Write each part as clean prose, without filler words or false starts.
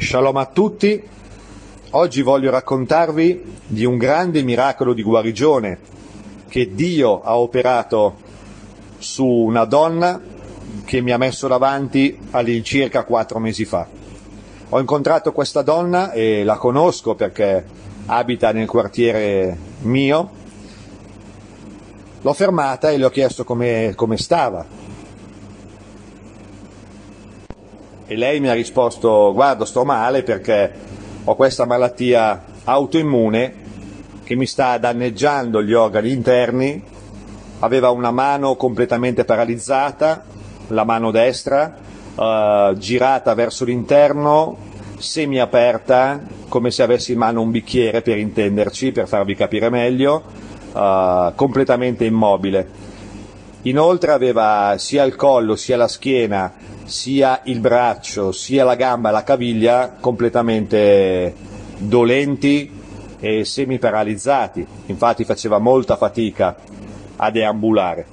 Shalom a tutti, oggi voglio raccontarvi di un grande miracolo di guarigione che Dio ha operato su una donna che mi ha messo davanti all'incirca 4 mesi fa. Ho incontrato questa donna e la conosco perché abita nel quartiere mio. L'ho fermata e le ho chiesto come stava. E lei mi ha risposto: guarda, sto male perché ho questa malattia autoimmune che mi sta danneggiando gli organi interni. Aveva una mano completamente paralizzata, la mano destra, girata verso l'interno, semiaperta, come se avessi in mano un bicchiere, per intenderci, per farvi capire meglio, completamente immobile. Inoltre aveva sia il collo, sia la schiena, sia il braccio, sia la gamba e la caviglia completamente dolenti e semiparalizzati. Infatti faceva molta fatica a deambulare.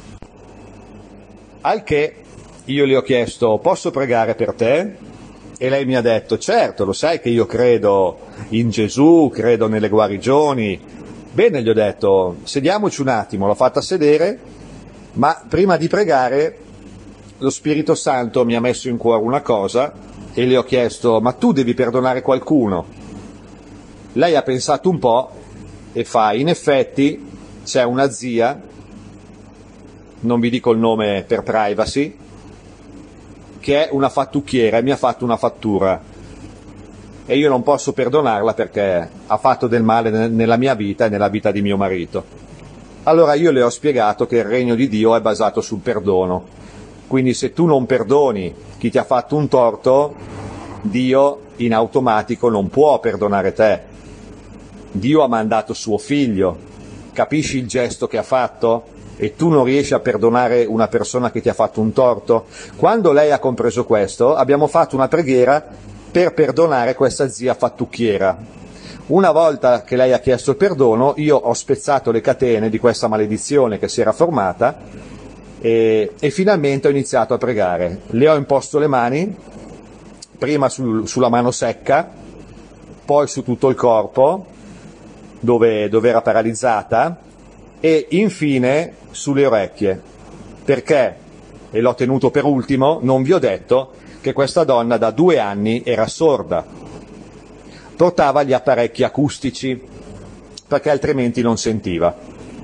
Al che io le ho chiesto: posso pregare per te? E lei mi ha detto: certo, lo sai che io credo in Gesù, credo nelle guarigioni. Bene, gli ho detto, sediamoci un attimo. L'ho fatta sedere, ma prima di pregare lo Spirito Santo mi ha messo in cuore una cosa e le ho chiesto: ma tu devi perdonare qualcuno? Lei ha pensato un po' e fa: in effetti c'è una zia, non vi dico il nome per privacy, che è una fattucchiera e mi ha fatto una fattura e io non posso perdonarla perché ha fatto del male nella mia vita e nella vita di mio marito. Allora io le ho spiegato che il regno di Dio è basato sul perdono. Quindi se tu non perdoni chi ti ha fatto un torto, Dio in automatico non può perdonare te. Dio ha mandato suo figlio. Capisci il gesto che ha fatto? E tu non riesci a perdonare una persona che ti ha fatto un torto? Quando lei ha compreso questo, abbiamo fatto una preghiera per perdonare questa zia fattucchiera. Una volta che lei ha chiesto il perdono, io ho spezzato le catene di questa maledizione che si era formata e finalmente ho iniziato a pregare. Le ho imposto le mani, prima sulla mano secca, poi su tutto il corpo, dove era paralizzata, e infine sulle orecchie. Perché, e l'ho tenuto per ultimo, non vi ho detto che questa donna da 2 anni era sorda. Portava gli apparecchi acustici, perché altrimenti non sentiva.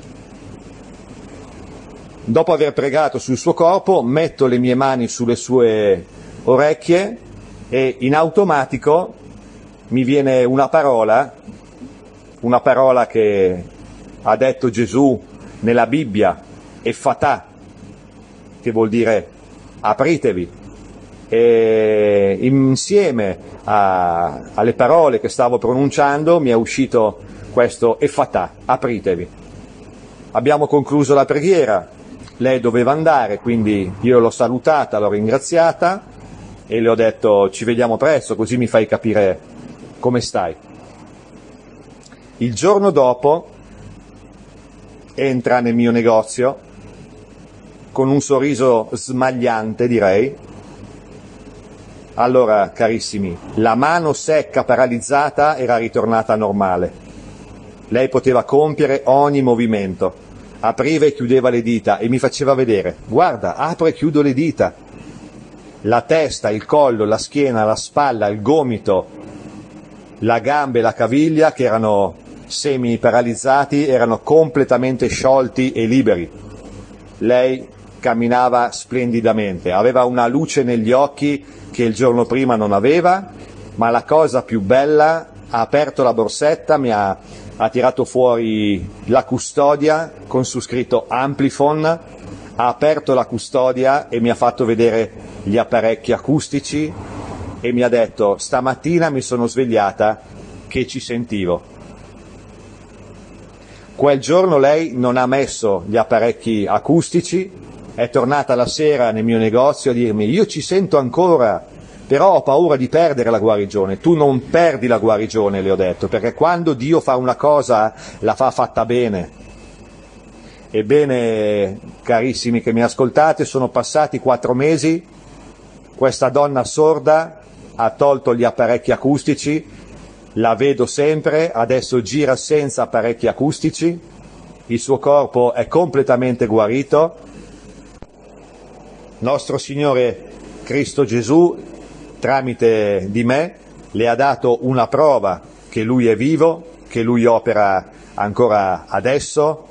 Dopo aver pregato sul suo corpo, metto le mie mani sulle sue orecchie e in automatico mi viene una parola che ha detto Gesù nella Bibbia, Effatà, che vuol dire apritevi. E insieme alle parole che stavo pronunciando mi è uscito questo Effatà, apritevi. Abbiamo concluso la preghiera. Lei doveva andare, quindi io l'ho salutata, l'ho ringraziata e le ho detto: ci vediamo presto, così mi fai capire come stai. Il giorno dopo entra nel mio negozio con un sorriso smagliante, direi. Allora, carissimi, la mano secca paralizzata era ritornata normale. Lei poteva compiere ogni movimento. Apriva e chiudeva le dita e mi faceva vedere: guarda, apro e chiudo le dita. La testa, il collo, la schiena, la spalla, il gomito, la gamba e la caviglia, che erano semi paralizzati, erano completamente sciolti e liberi. Lei camminava splendidamente, aveva una luce negli occhi che il giorno prima non aveva, ma la cosa più bella, ha aperto la borsetta, ha tirato fuori la custodia con su scritto Amplifon, ha aperto la custodia e mi ha fatto vedere gli apparecchi acustici e mi ha detto: stamattina mi sono svegliata che ci sentivo. Quel giorno lei non ha messo gli apparecchi acustici, è tornata la sera nel mio negozio a dirmi: io ci sento ancora, però ho paura di perdere la guarigione. Tu non perdi la guarigione, le ho detto, perché quando Dio fa una cosa la fa fatta bene. Ebbene, carissimi che mi ascoltate, sono passati 4 mesi, questa donna sorda ha tolto gli apparecchi acustici, la vedo sempre, adesso gira senza apparecchi acustici, il suo corpo è completamente guarito. Nostro Signore Cristo Gesù, tramite di me, le ha dato una prova che Lui è vivo, che Lui opera ancora adesso,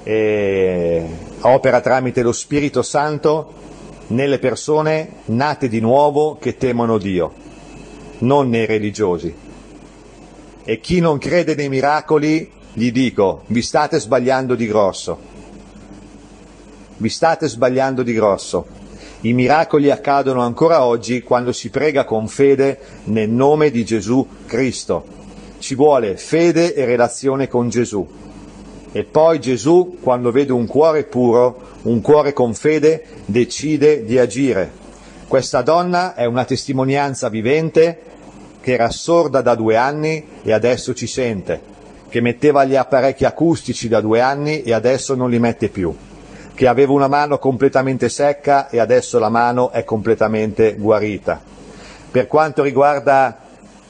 e opera tramite lo Spirito Santo nelle persone nate di nuovo che temono Dio, non nei religiosi. E chi non crede nei miracoli, gli dico, vi state sbagliando di grosso. Vi state sbagliando di grosso. I miracoli accadono ancora oggi quando si prega con fede nel nome di Gesù Cristo. Ci vuole fede e relazione con Gesù. E poi Gesù, quando vede un cuore puro, un cuore con fede, decide di agire. Questa donna è una testimonianza vivente, che era sorda da 2 anni e adesso ci sente, che metteva gli apparecchi acustici da 2 anni e adesso non li mette più, che aveva una mano completamente secca e adesso la mano è completamente guarita. Per quanto riguarda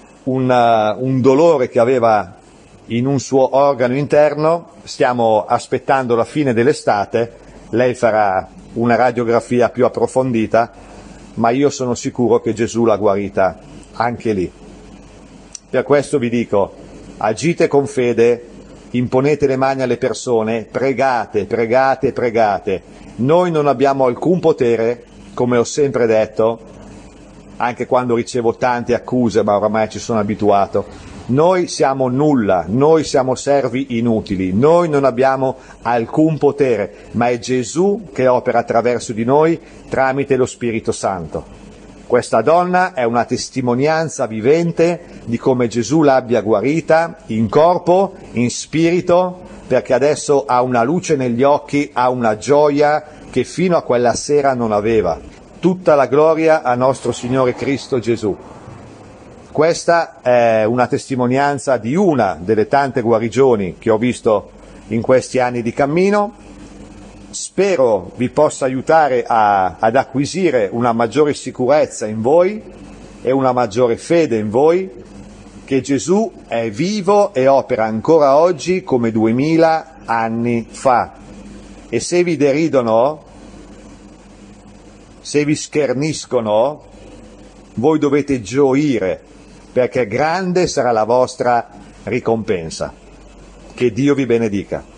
un dolore che aveva in un suo organo interno, stiamo aspettando la fine dell'estate, lei farà una radiografia più approfondita, ma io sono sicuro che Gesù l'ha guarita anche lì. Per questo vi dico, agite con fede, imponete le mani alle persone, pregate, pregate, pregate. Noi non abbiamo alcun potere, come ho sempre detto, anche quando ricevo tante accuse, ma oramai ci sono abituato. Noi siamo nulla, noi siamo servi inutili, noi non abbiamo alcun potere, ma è Gesù che opera attraverso di noi tramite lo Spirito Santo. Questa donna è una testimonianza vivente di come Gesù l'abbia guarita in corpo, in spirito, perché adesso ha una luce negli occhi, ha una gioia che fino a quella sera non aveva. Tutta la gloria a nostro Signore Cristo Gesù. Questa è una testimonianza di una delle tante guarigioni che ho visto in questi anni di cammino. Spero vi possa aiutare ad acquisire una maggiore sicurezza in voi e una maggiore fede in voi, che Gesù è vivo e opera ancora oggi come 2000 anni fa. E se vi deridono, se vi scherniscono, voi dovete gioire, perché grande sarà la vostra ricompensa. Che Dio vi benedica.